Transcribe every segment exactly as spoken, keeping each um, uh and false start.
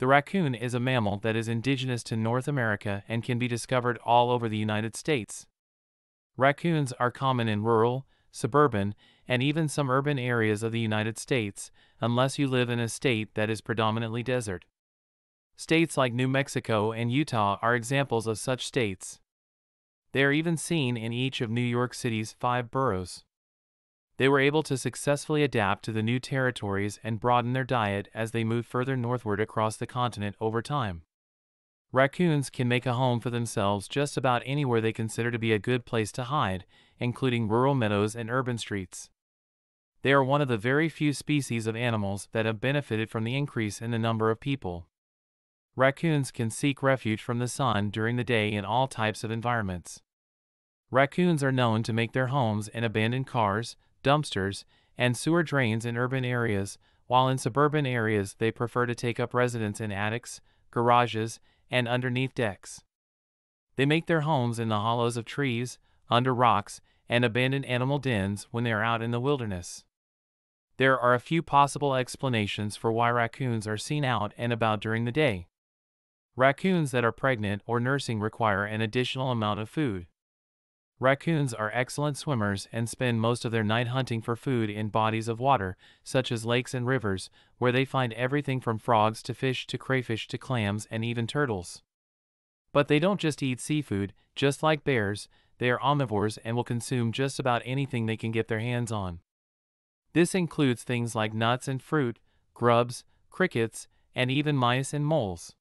The raccoon is a mammal that is indigenous to North America and can be discovered all over the United States. Raccoons are common in rural, suburban, and even some urban areas of the United States, unless you live in a state that is predominantly desert. States like New Mexico and Utah are examples of such states. They are even seen in each of New York City's five boroughs. They were able to successfully adapt to the new territories and broaden their diet as they moved further northward across the continent over time. Raccoons can make a home for themselves just about anywhere they consider to be a good place to hide, including rural meadows and urban streets. They are one of the very few species of animals that have benefited from the increase in the number of people. Raccoons can seek refuge from the sun during the day in all types of environments. Raccoons are known to make their homes in abandoned cars, dumpsters, and sewer drains in urban areas, while in suburban areas they prefer to take up residence in attics, garages, and underneath decks. They make their homes in the hollows of trees, under rocks, and abandoned animal dens when they are out in the wilderness. There are a few possible explanations for why raccoons are seen out and about during the day. Raccoons that are pregnant or nursing require an additional amount of food. Raccoons are excellent swimmers and spend most of their night hunting for food in bodies of water, such as lakes and rivers, where they find everything from frogs to fish to crayfish to clams and even turtles. But they don't just eat seafood. Just like bears, they are omnivores and will consume just about anything they can get their hands on. This includes things like nuts and fruit, grubs, crickets, and even mice and moles.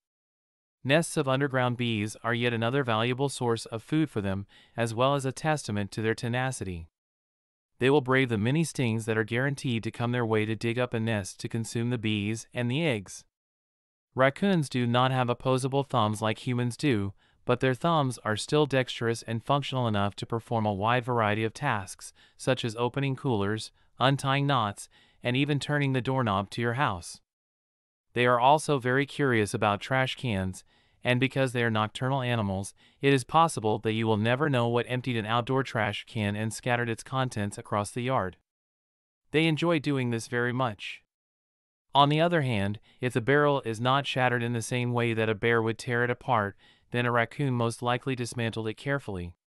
Nests of underground bees are yet another valuable source of food for them, as well as a testament to their tenacity. They will brave the many stings that are guaranteed to come their way to dig up a nest to consume the bees and the eggs. Raccoons do not have opposable thumbs like humans do, but their thumbs are still dexterous and functional enough to perform a wide variety of tasks, such as opening coolers, untying knots, and even turning the doorknob to your house. They are also very curious about trash cans, and because they are nocturnal animals, it is possible that you will never know what emptied an outdoor trash can and scattered its contents across the yard. They enjoy doing this very much. On the other hand, if the barrel is not shattered in the same way that a bear would tear it apart, then a raccoon most likely dismantled it carefully.